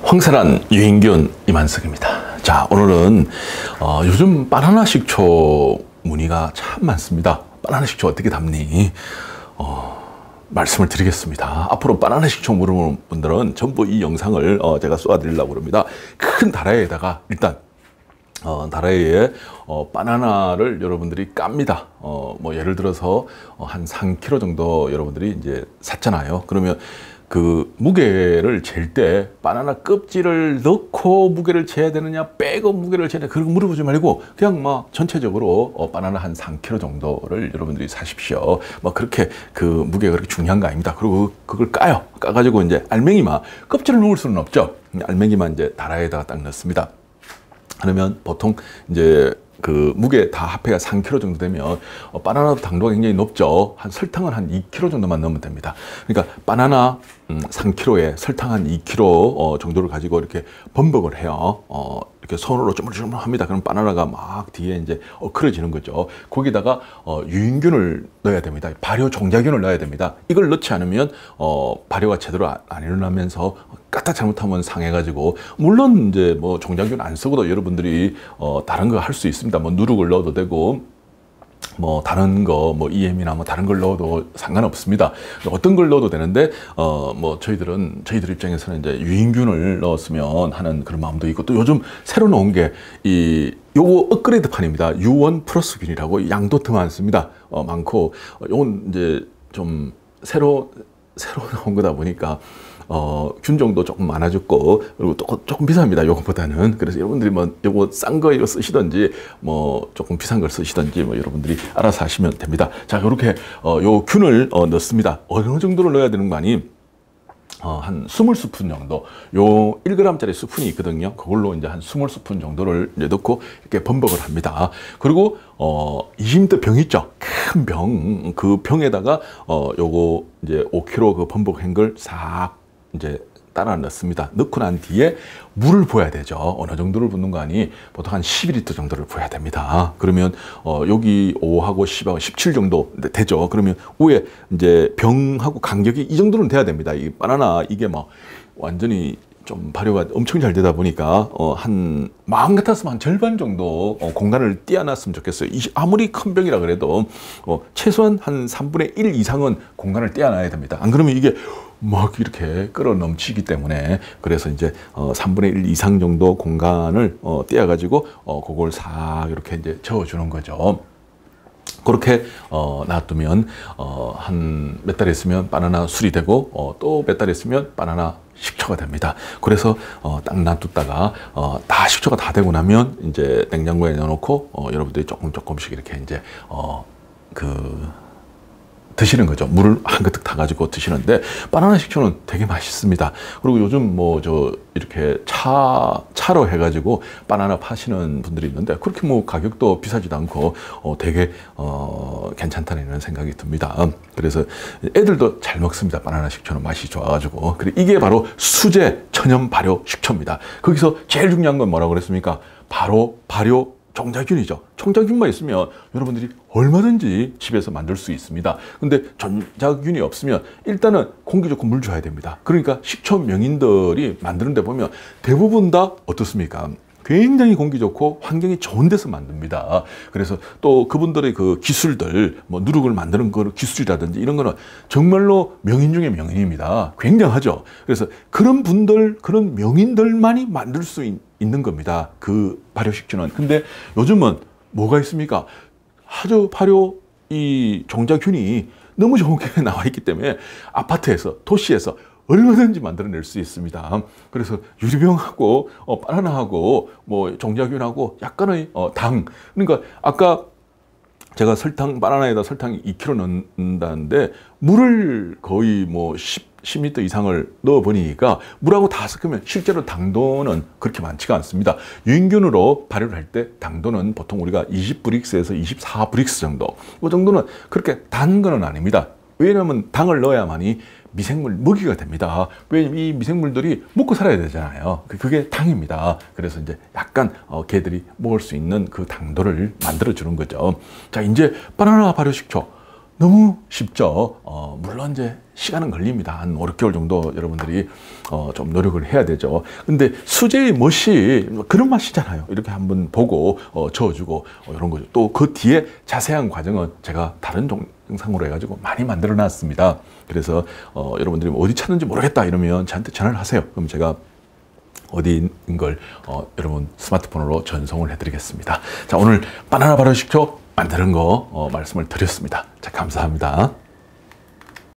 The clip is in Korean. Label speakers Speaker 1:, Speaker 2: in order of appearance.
Speaker 1: 황사란 유인균 이만석입니다. 자, 오늘은 요즘 바나나 식초 문의가 참 많습니다. 바나나 식초 어떻게 담니? 말씀을 드리겠습니다. 앞으로 바나나 식초 물어보는 분들은 전부 이 영상을 제가 쏘아드리려고 합니다. 큰 다라이에다가 일단 다라이에 바나나를 여러분들이 깝니다. 뭐 예를 들어서 한 3kg 정도 여러분들이 이제 샀잖아요. 그러면 그 무게를 잴 때 바나나 껍질을 넣고 무게를 재야 되느냐 빼고 무게를 재야 되느냐 그런 거 물어보지 말고 그냥 뭐 전체적으로 바나나 한 3kg 정도를 여러분들이 사십시오. 뭐 그렇게 그 무게가 그렇게 중요한 거 아닙니다. 그리고 그걸 까요. 까가지고 이제 알맹이만 껍질을 먹을 수는 없죠. 알맹이만 이제 다라에다가 딱 넣습니다. 그러면 보통 이제 그 무게 다 합해가 3kg 정도 되면 바나나도 당도가 굉장히 높죠. 한 설탕은 한 2kg 정도만 넣으면 됩니다. 그러니까 바나나 3kg에 설탕 한 2kg 정도를 가지고 이렇게 범벅을 해요. 이렇게 손으로 쪼물쪼물합니다. 그럼 바나나가 막 뒤에 이제 엉클어지는 거죠. 거기다가 유인균을 넣어야 됩니다. 발효 종자균을 넣어야 됩니다. 이걸 넣지 않으면 발효가 제대로 안 일어나면서 까딱 잘못하면 상해가지고, 물론 이제 뭐 종자균 안 쓰고도 여러분들이 다른 거 할 수 있습니다. 뭐 누룩을 넣어도 되고 뭐 다른 거 뭐 EM이나 뭐 다른 걸 넣어도 상관없습니다. 어떤 걸 넣어도 되는데 뭐 저희들 입장에서는 이제 유인균을 넣었으면 하는 그런 마음도 있고, 또 요즘 새로 나온 게 요거 업그레이드 판입니다. U1 플러스 균이라고 양도 더 많습니다. 많고, 요건 이제 좀 새로 나온 거다 보니까 균종도 조금 많아졌고, 그리고 또 조금 비쌉니다. 요거보다는. 그래서 여러분들이 뭐 요거 싼 거 이거 쓰시든지 뭐 조금 비싼 걸 쓰시든지 뭐 여러분들이 알아서 하시면 됩니다. 자, 이렇게 요 균을 넣습니다. 어느 정도로 넣어야 되는 거 아니? 한 20스푼 정도, 요 1g짜리 스푼이 있거든요. 그걸로 이제 한 20스푼 정도를 이제 넣고 이렇게 범벅을 합니다. 그리고 20리터 병 있죠? 큰 병, 그 병에다가 요거 이제 5kg 그 범벅한 걸 싹 이제 따라 넣습니다. 넣고 난 뒤에 물을 부어야 되죠. 어느 정도를 붓는 거 아니? 보통 한 12리터 정도를 부어야 됩니다. 그러면 여기 5하고 10하고 17 정도 되죠. 그러면 위에 이제 병하고 간격이 이 정도는 돼야 됩니다. 이 바나나 이게 막 완전히 좀 발효가 엄청 잘 되다 보니까 한 마음 같았으면 한 절반 정도 공간을 띄어놨으면 좋겠어요. 아무리 큰 병이라 그래도 최소한 한 3분의 1 이상은 공간을 띄어놔야 됩니다. 안 그러면 이게 막 이렇게 끌어 넘치기 때문에, 그래서 이제 3분의 1 이상 정도 공간을 띄어가지고 그걸 싹 이렇게 이제 저어주는 거죠. 그렇게 놔두면 한 몇 달 있으면 바나나 술이 되고, 또 몇 달 있으면 바나나 식초가 됩니다. 그래서 딱 놔뒀다가 다 식초가 다 되고 나면 이제 냉장고에 넣어놓고 여러분들이 조금씩 이렇게 이제 드시는 거죠. 물을 한 그릇 타가지고 드시는데, 바나나 식초는 되게 맛있습니다. 그리고 요즘 뭐 이렇게 차로 해가지고 바나나 파시는 분들이 있는데, 그렇게 뭐 가격도 비싸지도 않고 되게 괜찮다는 생각이 듭니다. 그래서 애들도 잘 먹습니다. 바나나 식초는 맛이 좋아가지고. 그리고 이게 바로 수제 천연 발효 식초입니다. 거기서 제일 중요한 건 뭐라고 그랬습니까? 바로 발효 종자균이죠. 종자균만 있으면 여러분들이 얼마든지 집에서 만들 수 있습니다. 근데 종자균이 없으면 일단은 공기 좋고 물 줘야 됩니다. 그러니까 식초 명인들이 만드는 데 보면 대부분 다 어떻습니까? 굉장히 공기 좋고 환경이 좋은 데서 만듭니다. 그래서 또 그분들의 그 기술들, 뭐 누룩을 만드는 그 기술이라든지 이런 거는 정말로 명인 중에 명인입니다. 굉장하죠. 그래서 그런 명인들만이 만들 수 있는 겁니다. 그 발효식초는. 근데 요즘은 뭐가 있습니까? 아주 발효 이 종자균이 너무 좋은 게 나와 있기 때문에 아파트에서, 도시에서 얼마든지 만들어낼 수 있습니다. 그래서 유리병하고 바나나하고 뭐 종자균하고 약간의 당, 그러니까 아까 제가 바나나에다 설탕 2kg 넣는다는데 물을 거의 뭐 10리터 이상을 넣어 보니까 물하고 다 섞으면 실제로 당도는 그렇게 많지가 않습니다. 유인균으로 발효를 할 때 당도는 보통 우리가 20브릭스에서 24브릭스 정도, 그 정도는 그렇게 단 거는 아닙니다. 왜냐하면 당을 넣어야만이 미생물 먹이가 됩니다. 왜냐면 이 미생물들이 먹고 살아야 되잖아요. 그게 당입니다. 그래서 이제 약간 개들이 먹을 수 있는 그 당도를 만들어 주는 거죠. 자, 이제 바나나 발효식초 너무 쉽죠. 물론 이제 시간은 걸립니다. 한 5, 6개월 정도 여러분들이 좀 노력을 해야 되죠. 근데 수제의 멋이 그런 맛이잖아요. 이렇게 한번 보고 저어주고 이런 거죠. 또 그 뒤에 자세한 과정은 제가 다른 영상으로 해가지고 많이 만들어 놨습니다. 그래서 여러분들이 어디 찾는지 모르겠다 이러면 저한테 전화를 하세요. 그럼 제가 어디 있는 걸 여러분 스마트폰으로 전송을 해드리겠습니다. 자, 오늘 바나나 발효식초 만드는 거 말씀을 드렸습니다. 자, 감사합니다.